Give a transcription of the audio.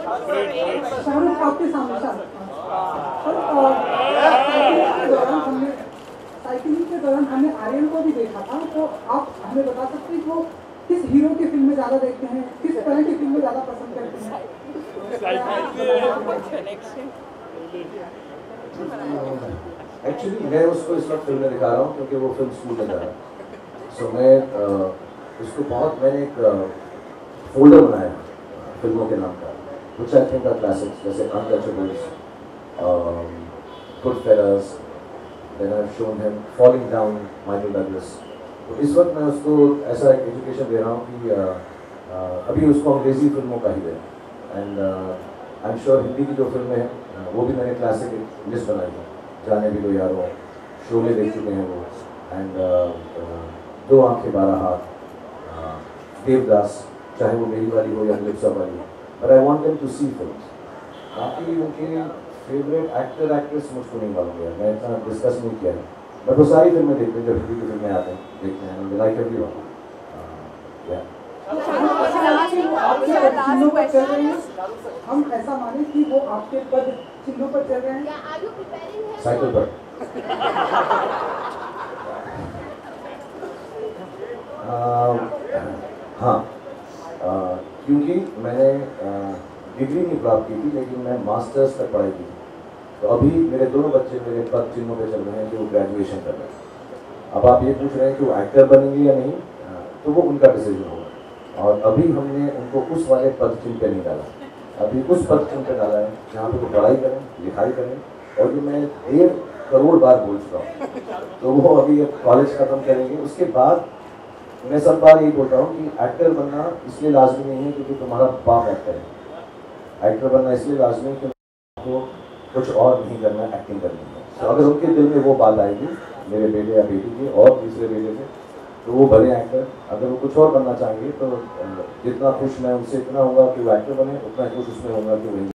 शाहरुख आपके सामने साइकिलिंग के दौरान हमने आर्यन को भी देखा था, तो आप हमें बता सकते हैं वो किस हीरो की फिल्में ज़्यादा देखते हैं, किस तरह की फिल्में ज़्यादा पसंद करते हैं? एक्चुअली मैं उसको इस वक्त फिल्म में दिखा रहा हूँ क्योंकि वो फिल्म स्कूल में जा रहा है। सो मैं उसको मैंने एक फोल्डर बनाया फिल्मों के नाम का, which I think are classics, जैसे Untouchables, Goodfellas, then I've shown him Falling Down, Michael Douglas। तो इस वक्त मैं उसको ऐसा एक एजुकेशन दे रहा हूँ कि अभी उसको अंग्रेजी फिल्मों का ही दे, and I am sure Hindi की जो फिल्में हैं वो भी मैंने क्लासिक लिस्ट बनाई है। जाने भी दो यारों, शोले देख चुके हैं वो, एंड दो आंखें 12 हाथ, देवदास, चाहे वो मेरी वाली हो या लिप्सा वाली, but I want them to see films. बाकी उनके फेवरेट एक्टर एक्ट्रेस मुझको नहीं मालूम है, मैं इतना डिस्कस नहीं किया है, बट वो सारी फिल्में देखते हैं, जो हिंदी की फिल्में आते हैं देखते हैं, लाइक एवरीवन। हम ऐसा माने कि वो आपके पद चिन्हों पर चल रहे हैं, साइकिल पर। हाँ, क्योंकि मैंने डिग्री नहीं प्राप्त की थी, लेकिन मैं मास्टर्स तक पढ़ाई की थी। तो अभी मेरे दोनों बच्चे मेरे पद चिन्हों पे चल रहे हैं कि वो ग्रेजुएशन कर रहे हैं। अब आप ये पूछ रहे हैं कि वो एक्टर बनेंगे या नहीं, तो वो उनका डिसीजन होगा। और अभी हमने उनको उस वाले पद चिन्ह पे नहीं डाला, अभी उस पद चिन्ह पे डाला है जहाँ पे वो पढ़ाई करें, लिखाई करें, और ये मैं 1.5 करोड़ बार बोल चुका हूँ। तो वो अभी कॉलेज खत्म करेंगे, उसके बाद मैं सब बार यही बोलता हूँ कि एक्टर बनना इसलिए लाजमी नहीं है क्योंकि तुम्हारा बाप एक्टर है। एक्टर बनना इसलिए लाजमी है क्योंकि आपको कुछ और नहीं करना, एक्टिंग करनी है। तो अगर उनके दिल में वो बात आएगी मेरे बेटे या बेटी की और तीसरे बेटे से, तो वो बने एक्टर। अगर वो कुछ और बनना चाहेंगे तो जितना खुश मैं उनसे इतना होगा कि वो एक्टर बने, उतना खुश उसमें होगा कि वो